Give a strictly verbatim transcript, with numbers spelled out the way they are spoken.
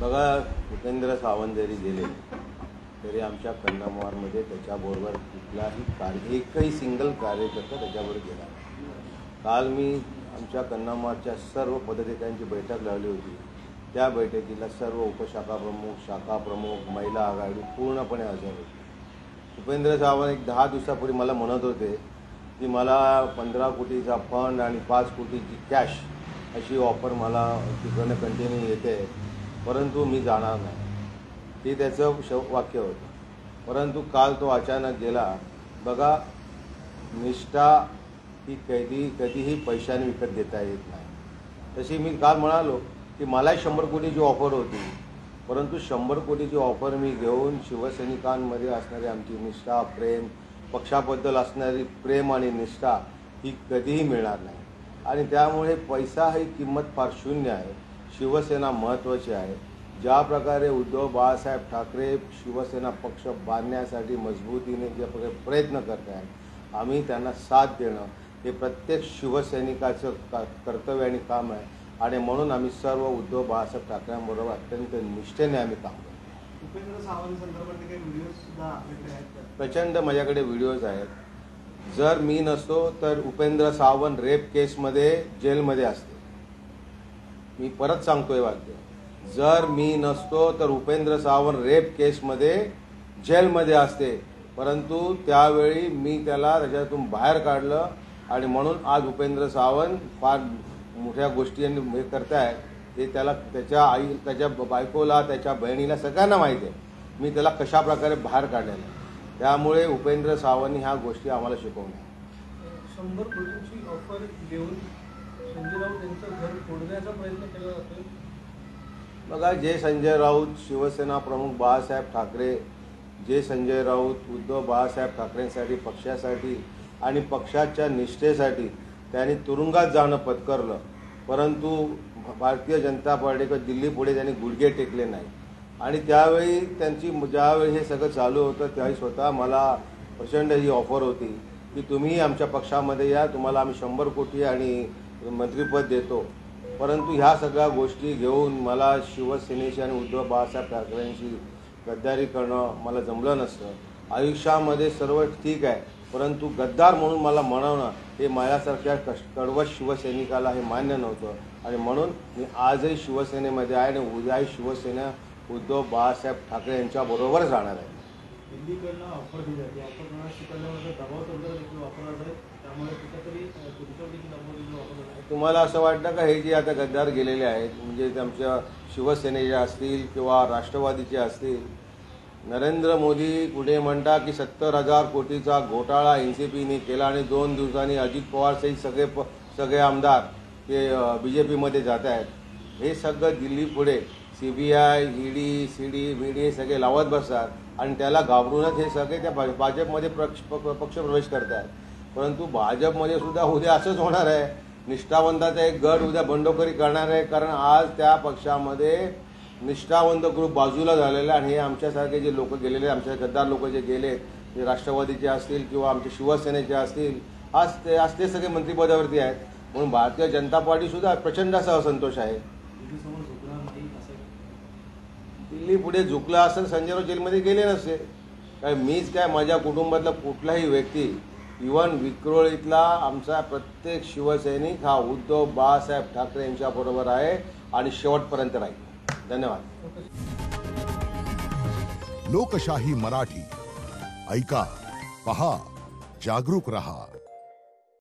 बघा, उपेंद्र सावंत जरी गेले तरी आमच्या कन्नमवारमध्ये त्याच्याबरोबर कुठलाही कार्य एकही सिंगल कार्यकर्ता त्याच्याबरोबर गेला नाही. काल मी आमच्या कन्नमवारच्या सर्व पदाधिकाऱ्यांची बैठक लावली होती. त्या बैठकीला सर्व उपशाखा प्रमुख, शाखा प्रमुख, महिला आघाडी पूर्णपणे हजर होते. उपेंद्र सावंत एक दहा दिवसापूर्वी मला म्हणत होते की मला पंधरा कोटीचा फंड आणि पाच कोटीची कॅश अशी ऑफर मला तिकडनं कंटिन्यू येते, परंतु मी जाणार नाही. हे त्याचं श वाक्य होतं. परंतु काल तो अचानक गेला. बघा, निष्ठा ही कधी कधीही पैशाने विकत घेता येत नाही. तशी मी काल म्हणालो की मला शंभर कोटीची ऑफर होती, परंतु शंभर कोटीची ऑफर मी घेऊन शिवसैनिकांमध्ये असणारी आमची निष्ठा, प्रेम, पक्षाबद्दल असणारी प्रेम आणि निष्ठा ही कधीही मिळणार नाही. आणि त्यामुळे पैसा ही किंमत फार शून्य आहे. शिवसेना महत्त्वाची आहे. ज्या प्रकारे उद्धव बाळासाहेब ठाकरे शिवसेना पक्ष बांधण्यासाठी मजबूतीने ज्या प्रकारे प्रयत्न करत आहेत, आम्ही त्यांना साथ देणं हे प्रत्येक शिवसैनिकाचं का कर्तव्य आणि काम आहे. आणि म्हणून आम्ही सर्व उद्धव बाळासाहेब ठाकरेंबरोबर अत्यंत निष्ठेने आम्ही काम करतो. उपेंद्र सावंत संदर्भात काही व्हिडिओज सुद्धा आपल्याकडे आहेत? प्रचंड माझ्याकडे व्हिडिओज आहेत. जर मी नसतो तर उपेंद्र सावंत रेप केसमध्ये जेलमध्ये असते. मी परत सांगतोय वाक्य, जर मी नसतो तर उपेंद्र सावंत रेप केसमध्ये जेलमध्ये असते, परंतु त्यावेळी मी त्याला त्याच्यातून बाहेर काढलं. आणि म्हणून आज उपेंद्र सावंत फार मोठ्या गोष्टी हे करतायत. ते त्याला त्याच्या आई, त्याच्या बायकोला, त्याच्या बहिणीला सगळ्यांना माहिती आहे मी त्याला कशा प्रकारे बाहेर काढलेलं आहे. त्यामुळे उपेंद्र सावंतनी ह्या गोष्टी आम्हाला शिकवल्या. शंभर कोटींची ऑफर देऊन संजय राऊत यांचं घर फोडण्याचा प्रयत्न केला जातोय. बघा, जे संजय राऊत, शिवसेना प्रमुख बाळासाहेब ठाकरे, जे संजय राऊत उद्धव बाळासाहेब ठाकरेंसाठी, पक्षासाठी आणि पक्षाच्या निष्ठेसाठी त्यांनी तुरुंगात जाणं पत्करलं, परंतु भारतीय जनता पार्टीकडे दिल्ली पुढे त्यांनी गुडघे टेकले नाही. आणि त्यावेळी त्यांची ज्यावेळी हे सगळं चालू होतं त्यावेळी स्वतः मला प्रचंड ही ऑफर होती की तुम्ही आमच्या पक्षामध्ये या, तुम्हाला आम्ही शंभर कोटी आणि मंत्रिपद देतो. परंतु ह्या सगळ्या गोष्टी घेऊन मला शिवसेनेशी आणि उद्धव बाळासाहेब ठाकरेंशी गद्दारी करणं मला जमलं नसतं. आयुष्यामध्ये सर्व ठीक आहे, परंतु गद्दार म्हणून मला म्हणवणं हे माझ्यासारख्या कष्ट कडवट शिवसैनिकाला हे मान्य नव्हतं. आणि म्हणून मी आजही शिवसेनेमध्ये आहे आणि उद्याही शिवसेना उद्धव बाळासाहेब ठाकरे यांच्याबरोबर राहणार आहे. दिल्लीकडनं ऑफर दिली जाते, ऑफर कोणाला स्वीकारल्यानंतर दबाव तंत्र देखील वापरला जाईल, त्यामुळे कुठेतरी तुमच्यावर देखील दबाव देखील वापरला जाईल. तुम्हाला असं वाटतं का हे जे आता गद्दार गेलेले आहेत, म्हणजे आमच्या शिवसेनेचे असतील किंवा राष्ट्रवादीचे असतील, नरेंद्र मोदी पुढे म्हणता की सत्तर हजार कोटीचा घोटाळा एन सी पीने केला आणि दोन दिवसांनी अजित पवार सहित सगळे प सगळे आमदार ते बी जे पीमध्ये जात आहेत. हे सगळं दिल्ली पुढे C B I, E D, C D, B D हे सगळे लावत बसतात आणि त्याला घाबरूनच हे सगळे त्या भाजपमध्ये पक्ष पक्षप्रवेश करत आहेत. परंतु भाजपमध्ये सुद्धा उद्या असंच होणार आहे. निष्ठावंताचा एक गट उद्या बंडखोरी करणार आहे, कारण आज त्या पक्षामध्ये निष्ठावंत ग्रुप बाजूला झालेला. आणि हे आमच्यासारखे जे लोक गेलेले, आमच्या गद्दार लोक जे गेले, ते राष्ट्रवादीचे असतील किंवा आमचे शिवसेनेचे असतील, आज ते आज ते सगळे मंत्रिपदावरती आहेत. म्हणून भारतीय जनता पार्टीसुद्धा प्रचंड असा असंतोष आहे. दिल्ली पुढे झुकला असेल, संजय राऊत जेलमध्ये गेले नसते काय. मीच काय, माझ्या कुटुंबातला कुठलाही व्यक्ती, इव्हन विक्रोळीतला आमचा प्रत्येक शिवसैनिक हा उद्धव बाळासाहेब ठाकरे यांच्याबरोबर आहे आणि शेवटपर्यंत राहील. धन्यवाद. लोकशाही मराठी ऐका, पहा, जागरूक रहा.